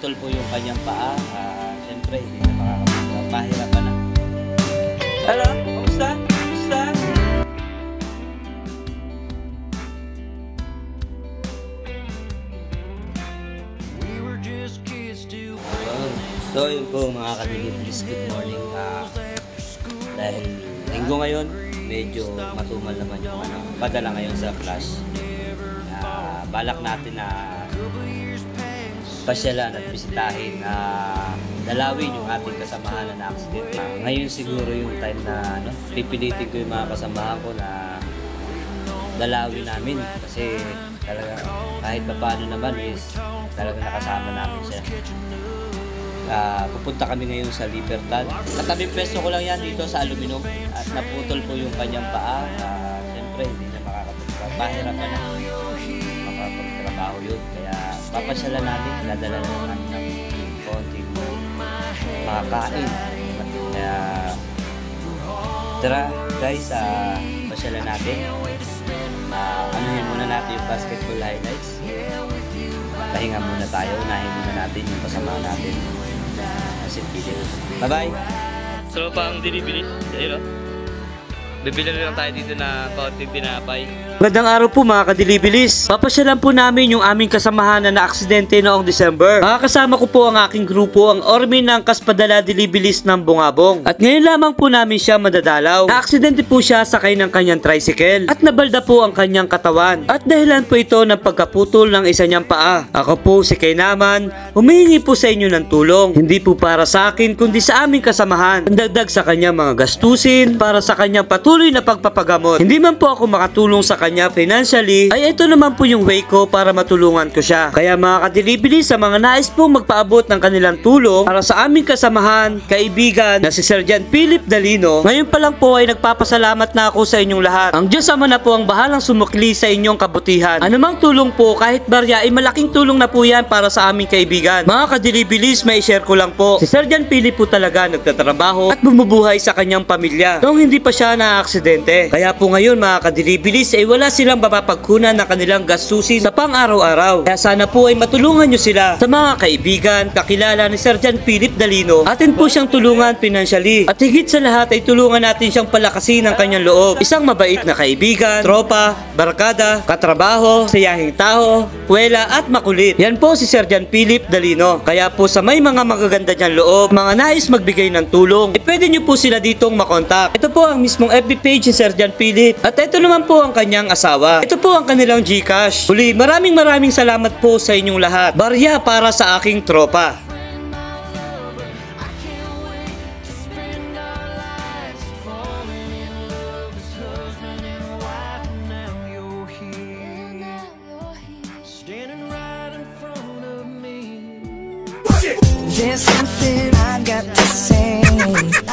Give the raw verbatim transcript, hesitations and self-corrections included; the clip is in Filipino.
naputol po yung kanyang paa. Uh, Siyempre, hindi na makakapagpa. Mahirapan na. Hello? Kamusta? Kamusta? So, yun po mga kadiliblis, good morning. Uh, dahil linggo ngayon, medyo matumal naman yung ano, padala ngayon sa class. Uh, balak natin na pasyalan at bisitahin na uh, dalawin yung ating kasamahan na na-accident. Uh, ngayon siguro yung time na ano, pipilitin ko yung mga kasamahan ko na dalawin namin kasi talaga kahit pa paano naman is talaga nakasama namin siya. Uh, pupunta kami ngayon sa Libertad. Katabi pwesto ko lang yan dito sa aluminum at naputol po yung kanyang paa. Uh, Siyempre hindi na makakapagtrabaho. Mahirapan na makakapagtrabaho yun. Kaya papasyalan natin, nadala na natin ng konting makakain. Kaya tara guys, uh, pasyalan natin. Uh, anuhin muna natin yung basketball highlights. Pahinga muna tayo. Unahin muna natin yung kasama natin. Bye-bye! So, pang delivery, ayun o. Bibili lang tayo dito na kaunting tinapay. Magandang araw po mga kadilibilis. Papasyalan po namin yung aming kasamahan na na-aksidente noong December. Makakasama ko po ang aking grupo, ang Ormin ng Kaspadala Dilibilis ng Bungabong. At ngayon lamang po namin siya madadalaw. Na-aksidente po siya sakay ng kanyang tricycle at nabalda po ang kanyang katawan. At dahilan po ito ng pagkaputol ng isa niyang paa. Ako po si Kainaman, humihingi po sa inyo ng tulong. Hindi po para sa akin kundi sa aming kasamahan. Dagdag sa kanyang mga gastusin para sa kanyang patuloy na pagpapagamot. Hindi man po ako makatulong sa kanya financially, ay ito naman po yung way ko para matulungan ko siya. Kaya mga kadilibili, sa mga nais pong magpaabot ng kanilang tulong para sa aming kasamahan, kaibigan na si Sergeant Philip Dalino, ngayon pa lang po ay nagpapasalamat na ako sa inyong lahat. Ang Diyos Ama na po ang bahalang sumukli sa inyong kabutihan. Anumang tulong po, kahit barya, ay malaking tulong na po yan para sa aming kaibigan. Mga kadilibilis, may share ko lang po. Si Sergeant Philip po talaga nagtatrabaho at bumubuhay sa kanyang pamilya noong hindi pa siya na aksidente. Kaya po ngayon mga kadilibilis ay wala silang mapapagkunan na kanilang gastusin sa pang-araw-araw. Kaya sana po ay matulungan nyo sila. Sa mga kaibigan, kakilala ni Sergeant Philip Dalino, atin po siyang tulungan financially. At higit sa lahat ay tulungan natin siyang palakasin ang kanyang loob. Isang mabait na kaibigan, tropa, barkada, katrabaho, sayahing tao, kwela at makulit. Yan po si Sergeant Philip Dalino. Kaya po sa may mga magaganda niyang loob, mga nais magbigay ng tulong, eh pwede nyo po sila ditong makontak. Ito po ang mismong F B page ni Sergeant Philip. At ito naman po ang kanyang asawa. Ito po ang kanilang Gcash. Uli, maraming maraming salamat po sa inyong lahat. Barya para sa aking tropa. There's something I got to say.